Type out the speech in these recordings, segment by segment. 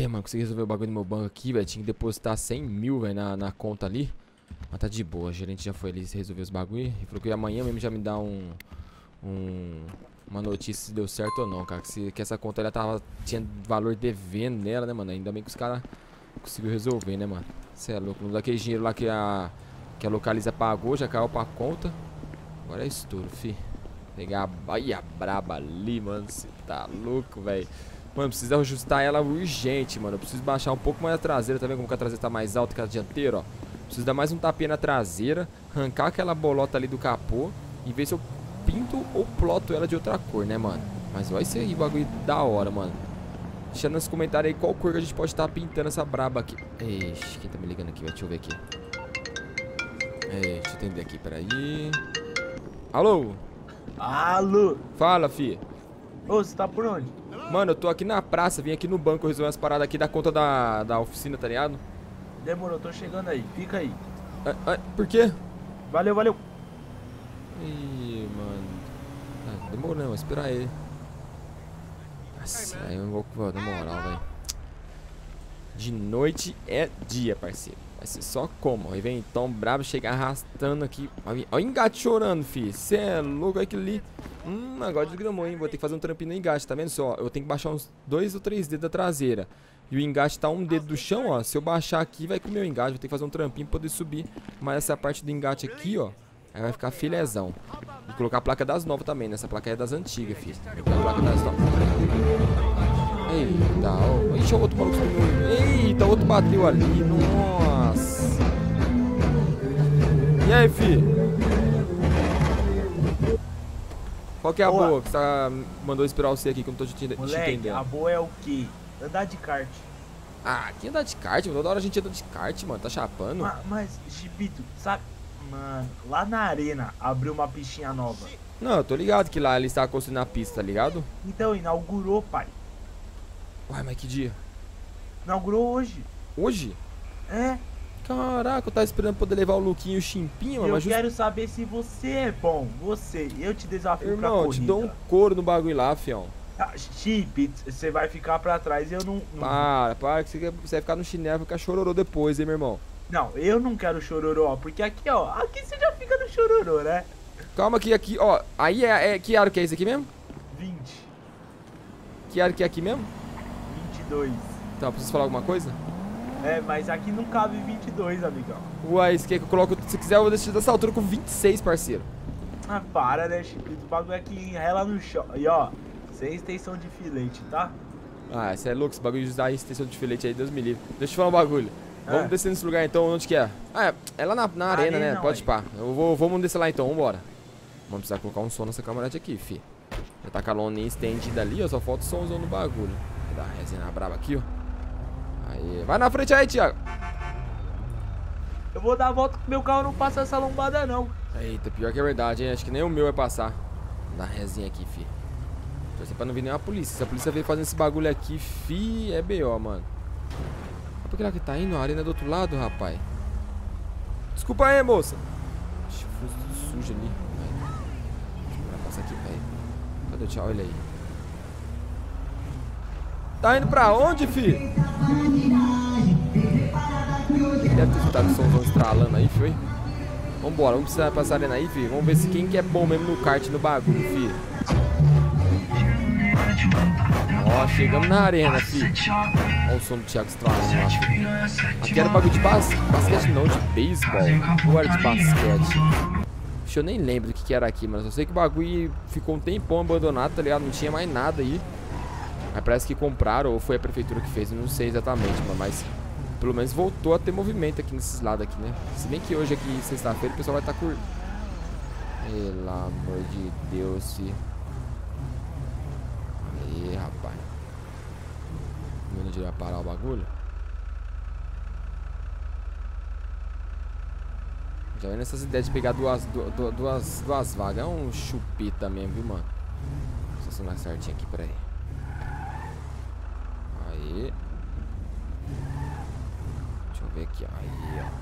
mano, consegui resolver o bagulho do meu banco aqui, velho. Tinha que depositar 100 mil, velho, na conta ali. Mas tá de boa, o gerente já foi ali resolver os bagulho. E falou que amanhã mesmo já me dá uma notícia se deu certo ou não, cara. Que essa conta ela tinha valor devendo nela, né, mano? Ainda bem que os caras conseguiu resolver, né, mano? Cê é louco. Daquele dinheiro lá que a Localiza pagou, já caiu pra conta. Agora é estouro, fi. Pegar a baia braba ali, mano. Você tá louco, velho. Mano, precisa ajustar ela urgente, mano. Eu preciso baixar um pouco mais a traseira. Tá vendo como que a traseira tá mais alta que a dianteira, ó? Preciso dar mais um tapinha na traseira. Arrancar aquela bolota ali do capô. E ver se eu pinto ou ploto ela de outra cor, né, mano? Mas vai ser aí bagulho da hora, mano. Deixa nos comentários aí qual cor que a gente pode estar pintando essa braba aqui. Ixi, quem tá me ligando aqui? Deixa eu ver aqui. Deixa eu atender aqui, peraí. Alô? Alô? Fala, fi. Ô, você tá por onde? Mano, eu tô aqui na praça, vim aqui no banco resolver umas paradas aqui da conta da oficina, tá ligado? Demorou, tô chegando aí, fica aí. Por quê? Valeu, valeu. Ih, mano. Demorou não, vou esperar ele. Nossa, aí eu não vou na moral, velho. De noite é dia, parceiro. Vai ser só como? Aí vem então brabo, chega arrastando aqui. Olha o engate chorando, fi. Cê é louco, olha aquilo ali. Agora desgramou, hein? Vou ter que fazer um trampinho no engate, tá vendo só? Eu tenho que baixar uns 2 ou 3 dedos da traseira. E o engate tá um dedo do chão, ó. Se eu baixar aqui, vai comer o engate. Vou ter que fazer um trampinho pra poder subir. Mas essa parte do engate aqui, ó, aí vai ficar filézão. Vou colocar a placa das novas também, né? Essa placa é das antigas, fi. Vou colocar a placa das novas. Eita, ó. Ixi, o outro maluco subiu. Eita, o outro bateu ali. Nossa. E aí, fi? Qual que é a boa que você mandou esperar você aqui que eu não tô te entendendo? Moleque, a boa é o quê? Andar de kart. Ah, que andar de kart? Toda hora a gente anda de kart, mano. Tá chapando? Mas, Chibito, sabe? Mano, lá na arena abriu uma pistinha nova. Não, eu tô ligado que lá ele estava construindo a pista, tá ligado? Então, inaugurou, pai. Uai, mas que dia? Inaugurou hoje. Hoje? É. Caraca, eu tava esperando poder levar o Luquinho e o Chimpinho, Eu mas quero saber se você é bom. Você, eu te desafio pra irmão, corrida. eu te dou um couro no bagulho lá, fião. Ah, Chip, você vai ficar pra trás e eu não... Para, que você vai ficar no chinelo e ficar chororô depois, hein, meu irmão. Não, eu não quero chororô, porque aqui, ó, aqui você já fica no chororô, né? Calma que aqui, ó, aí que aro que é esse aqui mesmo? 20. Que aro que é aqui mesmo? 22. Tá, preciso falar alguma coisa? É, mas aqui não cabe 22, amigão. Uai, você quer que eu coloque, se quiser eu vou deixar dessa altura com 26, parceiro. Ah, para, né, Chip? O bagulho aqui rela no chão. E ó, sem extensão de filete, tá? Ah, você é louco, esse bagulho de usar extensão de filete aí, Deus me livre. Deixa eu te falar um bagulho. Vamos descer nesse lugar então, onde que é? Ah, é lá na arena, né? Pode pá. Vamos descer lá então, vambora. Vamos precisar colocar um som nessa camarada aqui, fi. Já tá com a loninha estendida ali, ó, só falta o somzão no bagulho. Vou dar a resenha braba aqui, ó. Aí, vai na frente aí, Thiago. Eu vou dar a volta que meu carro não passa essa lombada, não. Eita, pior que é verdade, hein? Acho que nem o meu vai passar. Vou dar a resenha aqui, fi. Torcer pra não vir nenhuma polícia. Se a polícia veio fazendo esse bagulho aqui, fi, é B.O., mano. Olha pra que lá que tá indo, a arena é do outro lado, rapaz. Desculpa aí, moça. Ixi, fuso tudo sujo ali. Vai passar aqui, velho. Cadê o tchau? Olha aí. Tá indo pra onde, fi? Deve ter escutado o somzão estralando aí, foi? Vambora, vamos precisar passar a arena aí, fi. Vamos ver se quem que é bom mesmo no kart, no bagulho, fi. Ó, chegamos na arena, fi. Olha o som do Thiago estralando lá, fi. Aqui era bagulho de basquete não, de beisebol. Ou era de basquete? Deixa eu nem lembro do que era aqui, mano. Só sei que o bagulho ficou um tempão abandonado, tá ligado? Não tinha mais nada aí. Mas parece que compraram ou foi a prefeitura que fez, eu não sei exatamente, mano, mas pelo menos voltou a ter movimento aqui nesses lados aqui, né? Se bem que hoje aqui, sexta-feira, o pessoal vai estar curtindo. Pelo amor de Deus, fi. Aí, rapaz. O menino vai parar o bagulho. Já vem nessas ideias de pegar duas vagas. É um chupeta mesmo, viu, mano? Deixa eu estacionar certinho aqui, peraí. Aí. Deixa eu ver aqui, ó. Aí, ó.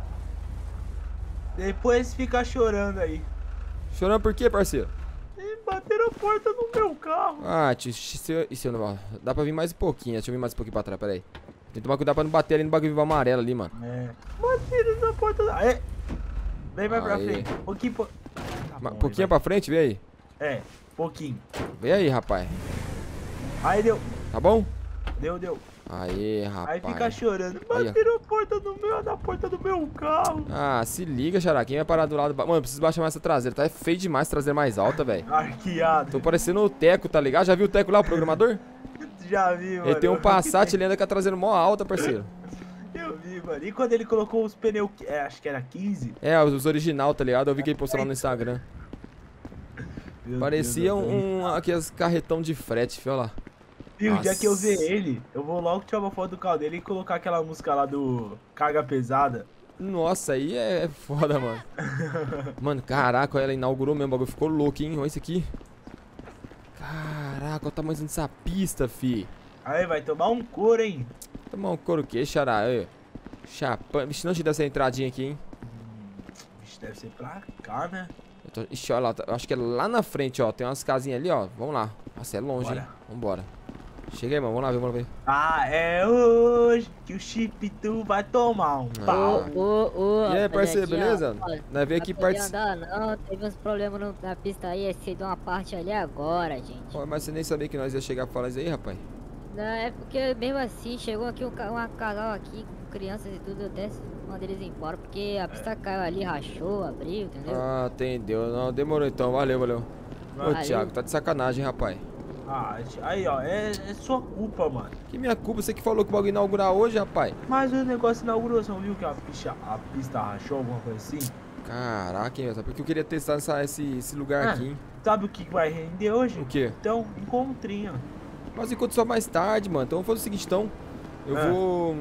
Depois fica chorando aí. Chorando por quê, parceiro? E bateram a porta no meu carro. Ah, tio, isso eu não... Dá pra vir mais um pouquinho, deixa eu vir mais um pouquinho pra trás, pera aí. Tem que tomar cuidado pra não bater ali no bagulho amarelo ali, mano. É. Bateram na porta da... É. Vem mais pra Aí. frente. Pouquinho, tá bom, Pouquinho pra frente, vem aí. É, pouquinho. Vem aí, rapaz. Aí deu. Tá bom? Deu. Aí, rapaz. Aí fica chorando. Aí, ó. Bateram a porta na porta do meu carro. Ah, se liga, xará. Quem vai parar do lado... Mano, preciso baixar mais essa traseira. Tá feio demais essa traseira mais alta, velho. Arqueado. Tô parecendo o Teco, tá ligado? Já viu o Teco lá, o programador? Já vi, mano. Ele tem um Passat, ele anda com a traseira mó alta, parceiro. Eu vi, mano. E quando ele colocou os pneus, acho que era 15. É, os original, tá ligado? Eu vi que ele postou lá no Instagram. Meu Parecia Deus, aqueles carretão de frete, fio, olha lá. E o dia que eu Nossa. ver ele, eu vou logo tirar uma foto do carro dele e colocar aquela música lá do Carga Pesada. Nossa, aí é foda, mano. Mano, caraca, ela inaugurou mesmo, o bagulho ficou louco, hein? Olha isso aqui. Caraca, olha o tamanho dessa pista, fi. Aí vai tomar um couro, hein? Tomar um couro o quê, xará? Aí, chapão. Vixe, não te dá essa entradinha aqui, hein? Vixe, deve ser pra cá, né? Ixi, olha lá, eu acho que é lá na frente, ó. Tem umas casinhas ali, ó. Vamos lá. Nossa, é longe, Bora. hein? Vambora. Chega aí, mano. Vamos lá ver. Ah, é hoje que o chip tu vai tomar um Ah. pau. E aí, parceiro, aqui, ó, beleza? ó, Nós veio aqui não podia participar. andar, não, teve uns problemas na pista aí, esse de uma parte ali agora, gente. Mas você nem sabia que nós ia chegar pra falar isso aí, rapaz. Não, é porque mesmo assim, chegou aqui um casal aqui, com crianças e tudo, eu até mandei eles embora, porque a pista caiu ali, rachou, abriu, entendeu? Ah, entendeu. Não, demorou então. Valeu. Ô, Valeu. Thiago, tá de sacanagem, rapaz. Ah, aí, ó, é sua culpa, mano. Que minha culpa, você que falou que o bagulho ia inaugurar hoje, rapaz. Mas o negócio inaugurou, você não viu que a pista rachou, alguma coisa assim? Caraca, hein, velho. Porque eu queria testar esse lugar Ah. aqui, hein. Sabe o que vai render hoje? O quê? Então, encontrinho. Mas enquanto só mais tarde, mano. Então vamos fazer o seguinte, então. Eu Ah. vou...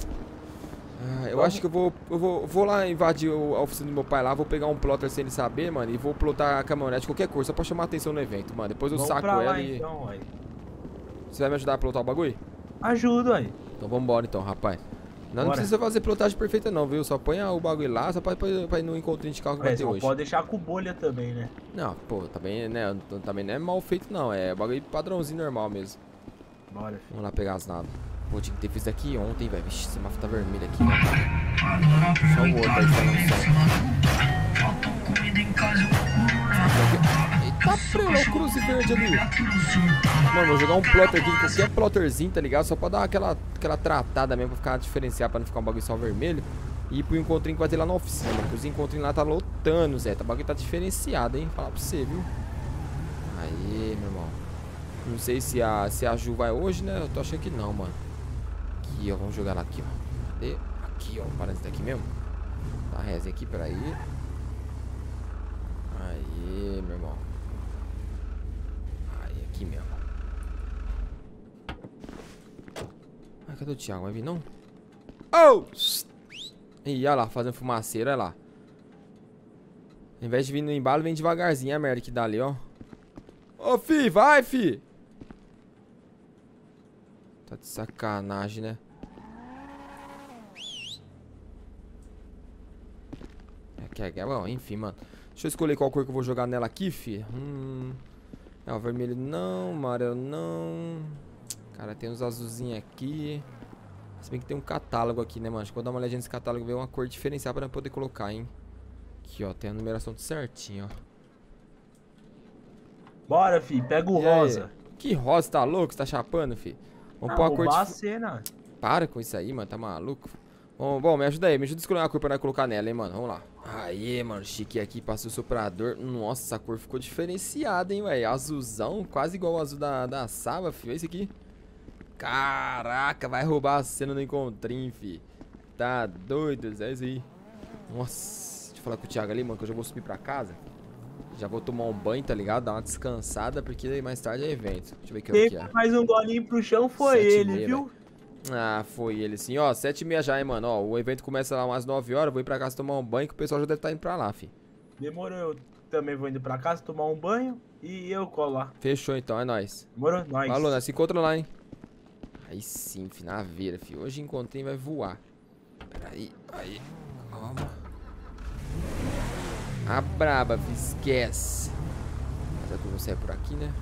Ah, eu acho que eu vou lá invadir a oficina do meu pai lá, vou pegar um plotter sem ele saber, mano, e vou plotar a caminhonete, qualquer coisa, só pra chamar a atenção no evento, mano. Depois eu Vamos saco pra ela lá, e... então, aí. Você vai me ajudar a plotar o bagulho? Ajuda aí. Então vambora então, rapaz. Não Bora. precisa fazer plotagem perfeita não, viu? Só põe o bagulho lá, só pra ir no encontrinho de carro que vai ter Não hoje. pode deixar com bolha também, né? Não, pô, também, né, também não é mal feito não, é bagulho padrãozinho normal mesmo. Bora, filho. Vamos lá pegar as nada. Pô, tinha que ter feito aqui ontem, velho. Vixe, esse semáforo tá vermelho aqui, velho. Só o outro aí, tá no sol. Eita, prela, o cruze verde ali. Mano, vou jogar um plotter aqui, qualquer plotterzinho, tá ligado? Só pra dar aquela tratada mesmo, pra ficar diferenciar, pra não ficar um bagulho só vermelho. E ir pro encontrinho que vai ter lá na oficina, mano. Que os encontrinhos lá tá lotando, Zé. O bagulho tá diferenciado, hein? Falar pra você, viu? Aí, meu irmão. Não sei se a Ju vai hoje, né? Eu tô achando que não, mano. Aqui, ó. Vamos jogar lá aqui, ó. Cadê? Aqui, ó. Parece daqui mesmo. Tá a resinha aqui, peraí. Aí, meu irmão. Aí, aqui mesmo. Ai, cadê o Thiago? Vai vir, não? Oh! Ih, olha lá, fazendo fumaceira, olha lá. Ao invés de vir no embalo, vem devagarzinho. É a merda que dá ali, ó. Ô, fi, vai, fi! Tá de sacanagem, né? Bom, enfim, mano. Deixa eu escolher qual cor que eu vou jogar nela aqui, fi. É, o vermelho não, o amarelo não. Cara, tem uns azulzinhos aqui. Se bem que tem um catálogo aqui, né, mano? Acho que vou dar uma olhadinha nesse catálogo e ver uma cor diferencial pra poder colocar, hein? Aqui, ó, tem a numeração tudo certinho, ó. Bora, fi, pega o E aí? rosa. Que rosa, tá louco? Você tá chapando, fi? Vamos pôr a cor roubar a de... cena. Para com isso aí, mano, tá maluco? Bom, me ajuda aí, me ajuda a escolher uma cor pra nós colocar nela, hein, mano. Vamos lá. Aí, mano, chique aqui, passou o soprador. Nossa, essa cor ficou diferenciada, hein, velho. Azulzão, quase igual o azul da Saba, filho. Olha esse aqui. Caraca, vai roubar a cena no encontrinho, fi. Tá doido, é isso aí. Nossa, deixa eu falar com o Thiago ali, mano, que eu já vou subir pra casa. Já vou tomar um banho, tá ligado? Dar uma descansada, porque mais tarde é evento. Deixa eu ver que hora que é. Mais um golinho pro chão foi 7h30, ele, viu? Ah, foi ele sim. Ó, 7h30 já, hein, mano. Ó, o evento começa lá umas 9 horas. Vou ir pra casa tomar um banho, que o pessoal já deve estar indo pra lá, fi. Demorou, eu também vou indo pra casa tomar um banho e eu colo lá. Fechou então, é nóis. Demorou? Nós. Falou, nós se encontra lá, hein. Aí sim, fi, na veira, fi. Hoje encontrei vai voar. Peraí, aí. Calma. A braba, fi, esquece. Mas é com Vamos sair por aqui, né?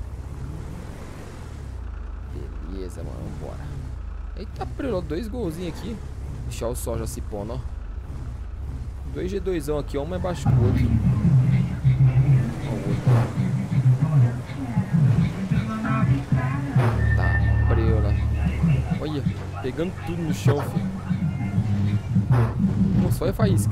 Beleza, mano, vambora. Eita, prelou 2 golzinhos aqui. Deixar o sol já se pondo, ó. 2 G2zão aqui, um mais baixo que o outro. Ó, o outro. Tá, preula. Olha, pegando tudo no chão, filho. Nossa, olha a faísca.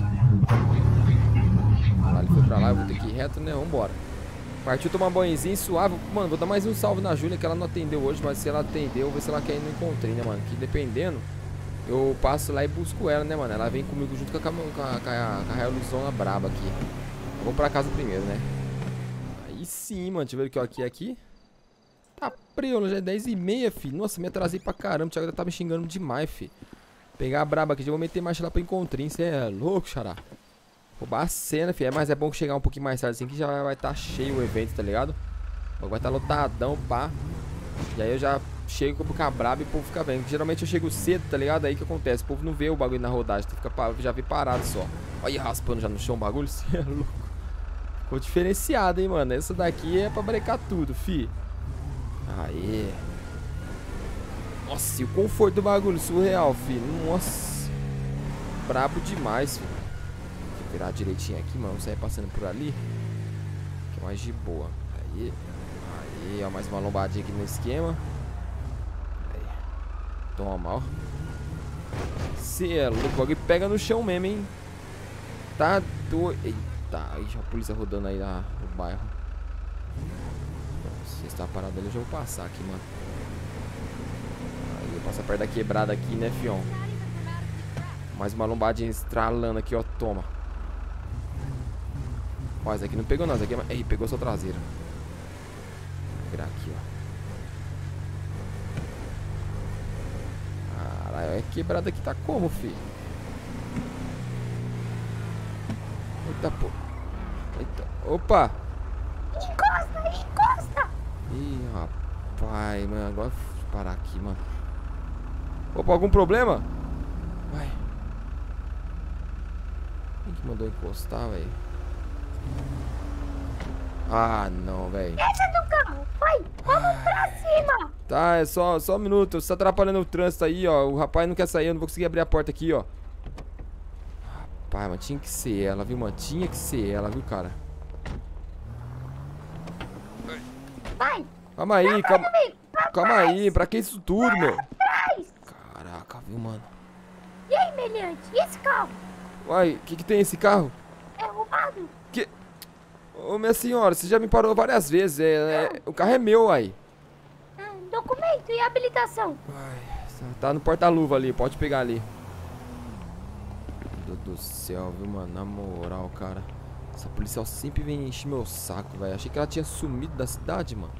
Ah, ele foi pra lá, eu vou ter que ir reto, né? Vambora. Partiu tomar banhozinho suave. Mano, vou dar mais um salve na Júlia, que ela não atendeu hoje, mas se ela atendeu, vou ver se ela quer ir no encontrei, né, mano? Que dependendo, eu passo lá e busco ela, né, mano? Ela vem comigo junto com a Raeluzona braba aqui. Eu vou pra casa primeiro, né? Aí sim, mano. Deixa eu ver o que aqui é aqui. Tá preula, já é 10h30, filho. Nossa, me atrasei pra caramba. O Thiago tá me xingando demais, filho. Pegar a braba aqui, já vou meter marcha lá pra encontrinho. Você é louco, xará. Roubar a cena, filho. Mas é bom chegar um pouquinho mais tarde assim, que já vai estar cheio o evento, tá ligado? Vai estar lotadão, pá. E aí eu já chego com a braba e o povo fica vendo. Geralmente eu chego cedo, tá ligado? Aí que acontece, o povo não vê o bagulho na rodagem, tu fica já vê parado só. Olha, raspando já no chão o bagulho, você é louco. Ficou diferenciado, hein, mano. Essa daqui é pra brecar tudo, fi. Aê. Nossa, e o conforto do bagulho, surreal, fi. Nossa. Brabo demais, fi. Vou virar direitinho aqui, mano. Sair passando por ali, que é mais de boa. Aí. Aí, ó, mais uma lombadinha aqui no esquema. Aí. Toma, ó. Cê é louco, o bagulho pega no chão mesmo, hein. Tá doido. Eita, aí a polícia rodando aí no bairro. Se está parado ali, eu já vou passar aqui, mano. Aí, eu passo perto da quebrada aqui, né, fião. Mais uma lombadinha estralando aqui, ó. Toma. Ó, essa aqui não pegou não, essa aqui é... Ei, pegou sua traseira. Vou virar aqui, ó. Caralho, é quebrada aqui tá como, filho? Eita, pô. Eita, opa. Encosta, encosta. Ih, rapaz, mano, agora vou parar aqui, mano. Opa, algum problema? Vai. Quem que mandou encostar, velho? Ah, não, velho. Desce do carro, vai, vamos pra cima. Tá, é só um minuto. Você tá atrapalhando o trânsito aí, ó. O rapaz não quer sair, eu não vou conseguir abrir a porta aqui, ó. Rapaz, mas tinha que ser ela, viu, mano? Tinha que ser ela, viu, cara? Vai. Calma aí, calma aí. Pra que isso tudo, meu? Atrás. Caraca, viu, mano? E aí, meliante, e esse carro? Uai, o que tem esse carro? É roubado? Que... Ô, minha senhora, você já me parou várias vezes. O carro é meu, aí. Documento e habilitação. Ai, tá no porta-luva ali, pode pegar ali. Meu Deus do céu, viu, mano? Na moral, cara. Essa policial sempre vem encher meu saco, velho. Achei que ela tinha sumido da cidade, mano.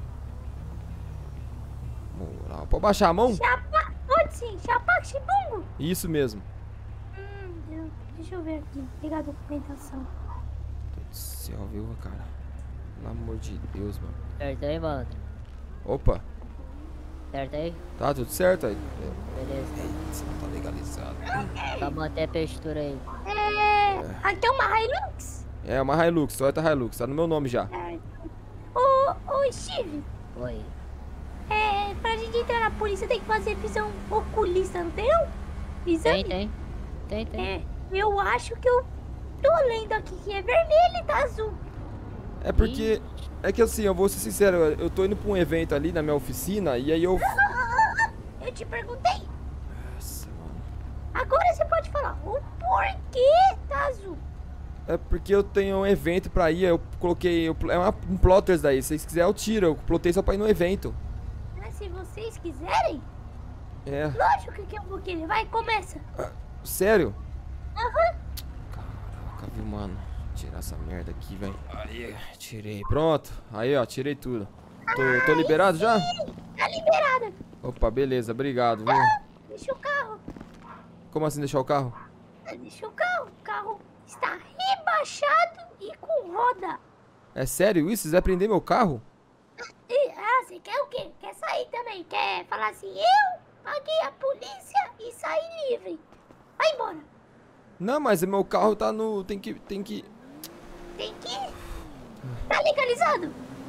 Moral. Pode baixar a mão? Chapa, pode sim, chapa chibungo. Isso mesmo. Deixa eu ver aqui, pegar a documentação. Meu Deus do céu, viu, cara? Pelo amor de Deus, mano. Certo aí, mano. Opa. Certo aí? Tá tudo certo aí? Beleza. Você não tá legalizado. Só manter a postura aí. Aqui é uma Hilux? É uma Hilux, Toyota Hilux, tá no meu nome já. Ô, Steve, Oi. pra gente entrar na polícia tem que fazer visão oculista, não tem não? Exame? Tem. Eu acho que eu tô lendo aqui que é vermelho e tá azul. É porque... É que assim, eu vou ser sincero, eu tô indo pra um evento ali na minha oficina e aí eu... Eu te perguntei. Nossa, mano. Agora você pode falar o porquê tá azul. É porque eu tenho um evento pra ir, eu coloquei... É um plotters daí, se vocês quiserem eu tiro, eu plotei só pra ir no evento. Mas se vocês quiserem, É. lógico que eu vou querer. Vai, começa. Sério? Aham. Caraca, viu, mano? Tirar essa merda aqui, velho. Aí, tirei. Pronto. Aí, ó, tirei tudo. Tô liberado já? Tá liberada. Opa, beleza, obrigado, viu? Deixa o carro. Como assim deixar o carro? Deixa o carro. O carro está rebaixado e com roda. É sério isso? Vocês vão prender meu carro? Você quer o quê? Quer sair também? Quer falar assim, eu paguei a polícia e saí livre. Vai embora. Não, mas meu carro tá no... Tem que... Tem que ir. Tá legalizado?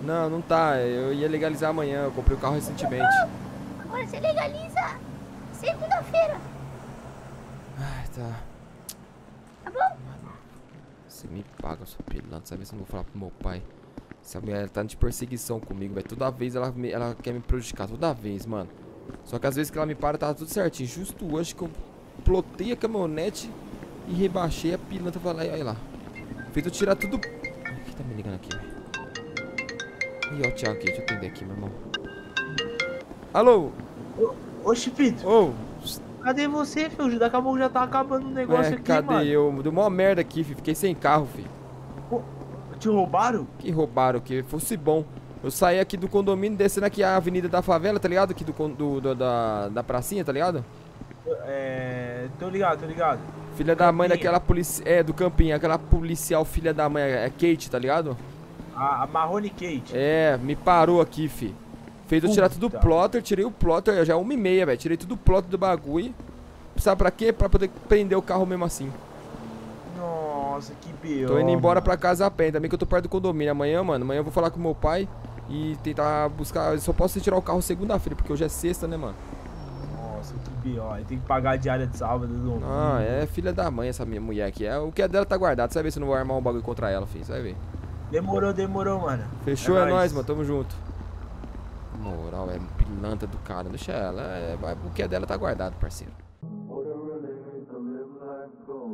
Não, não tá. Eu ia legalizar amanhã. Eu comprei o carro recentemente. Agora você legaliza segunda-feira, Ai, tá. tá bom? Você me paga, seu pilantra. Sabe se eu não vou falar pro meu pai. Essa mulher tá de perseguição comigo, velho. Toda vez ela quer me prejudicar. Toda vez, mano. Só que às vezes que ela me para, tava tudo certinho. Justo hoje que eu plotei a caminhonete e rebaixei a pilantra. Falei, olha lá. Feito eu tirar tudo. Ai, quem tá me ligando aqui, velho? Ih, ó o Thiago aqui. Deixa eu atender aqui, meu irmão. Alô? Ô, Chipito, Ô, cadê você, filho? Daqui a pouco já tá acabando o negócio aqui, cadê mano. eu? Deu mó merda aqui, filho. Fiquei sem carro, filho. Pô, te roubaram? Que roubaram, que fosse bom. Eu saí aqui do condomínio, descendo aqui a avenida da favela, tá ligado? Aqui da pracinha, tá ligado? Tô ligado, tô ligado. Filha da mãe Campinho. daquela polícia. É, do campinho, aquela policial filha da mãe. É Kate, tá ligado? A Marrone Kate. É, me parou aqui, fi. Fez eu tirar tudo o Puta. plotter, tirei o plotter, já é 1h30, velho. Tirei tudo o plotter do bagulho. Sabe pra quê? Pra poder prender o carro mesmo assim. Nossa, que pior. Tô indo embora pra casa a pé, também que eu tô perto do condomínio. Amanhã, mano, amanhã eu vou falar com meu pai e tentar buscar. Eu só posso tirar o carro segunda-feira, porque hoje é sexta, né, mano? Nossa, que pior. Aí tem que pagar a diária de sábado, domingo. Ah, é filha da mãe essa minha mulher aqui. O que é dela tá guardado. Você vai ver se eu não vou armar um bagulho contra ela, filho. Você vai ver. Demorou, mano. Fechou, é nóis, mano. Tamo junto. Moral, é pilantra do cara. Deixa ela. O que é dela tá guardado, parceiro. What a relief to live life, go